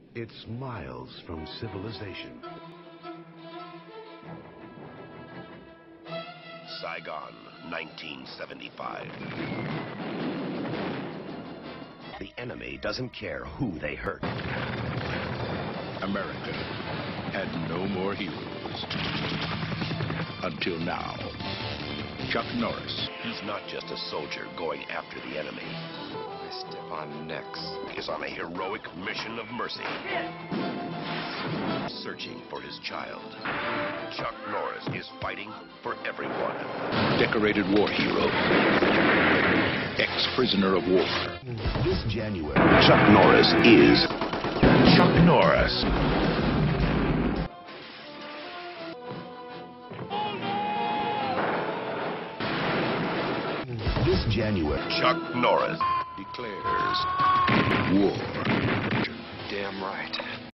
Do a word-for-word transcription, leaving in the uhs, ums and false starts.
It's miles from civilization. Saigon, nineteen seventy-five. The enemy doesn't care who they hurt. America had no more heroes. Until now. Chuck Norris. He's not just a soldier going after the enemy. I step on necks. He's on a heroic mission of mercy. Searching for his child. Chuck Norris is fighting for everyone. Decorated war hero. Ex-prisoner of war. This January, Chuck Norris is Chuck Norris. this January, Chuck Norris Declares war. Damn right.